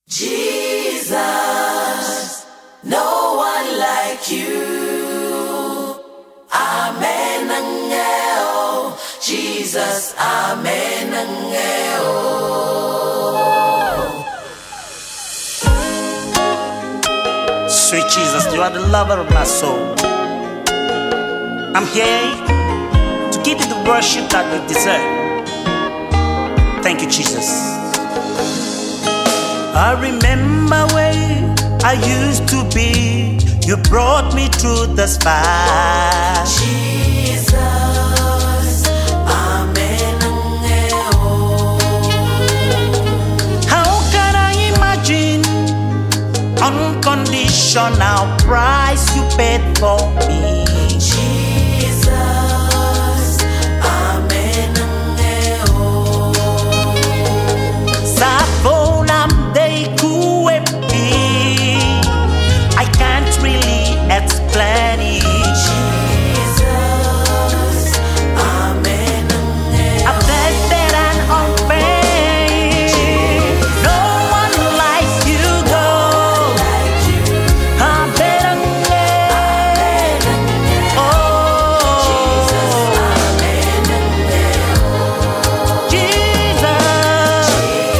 Jesus, no one like you. Ameninghe, oh, Jesus, ameninghe, oh. Sweet Jesus, you are the lover of my soul. I'm here to give you the worship that you deserve. Thank you, Jesus. I remember where I used to be. You brought me through the fire. Jesus, ameninghe, oh. How can I imagine unconditional price you paid for me? Jesus, ameninghe, oh. I can't really explain it. Jesus, ameninghe, I'm blessed and unfailing. No one like you, God. Ameninghe, oh. Jesus,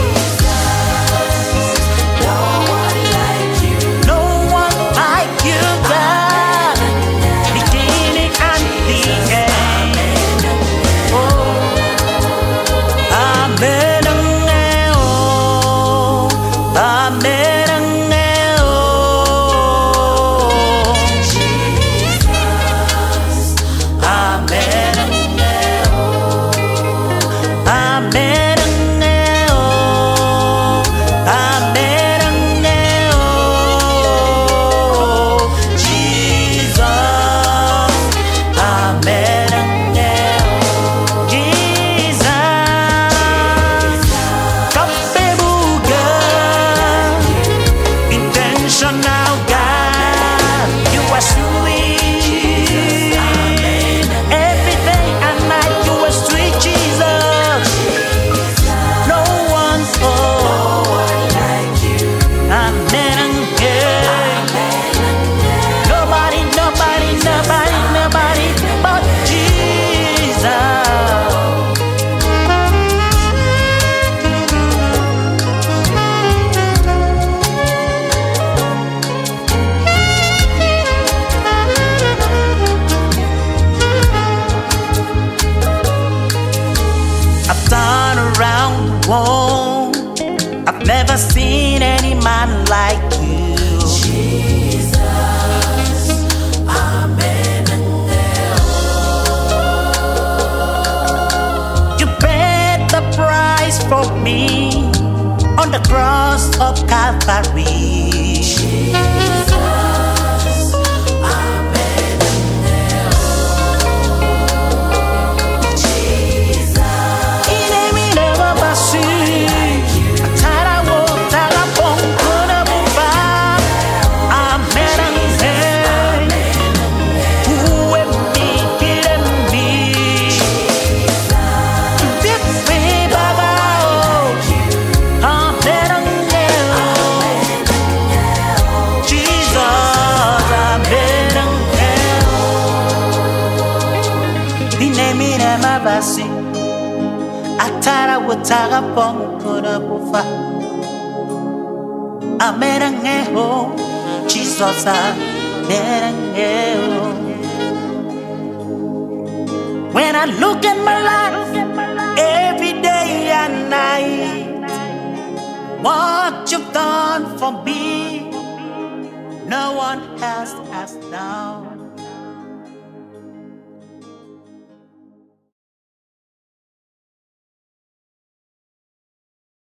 no one like you, God. Beginning and the end. Oh, ameninghe, oh. Ameninghe, oh. Ameninghe, oh. Ameninghe, oh. Ameninghe, oh. Jesus, ameninghe, oh. Jesus, kapebuga, intentional God, you are sweet. Every day and night you are sweet, Jesus. No one, oh, like you. ameninghe. Nobody but Jesus. I've turned around the world. I've never seen any man like you. Jesus, ameninghe, You paid the price for me on the cross of Calvary. Jesus, ameninghe, Jesus, Inemine basi, atara wo tara pongkuna buba. Ameninghe, uwe mi kire mi. Dipi baba o, ameninghe o. Jesus, ameninghe o. Inemine basi. Atara wutara pongkuna bufa. Ameninghe oh, Jesus, ameninghe oh. When I look at my life every day and night, what you've done for me, no one else has done.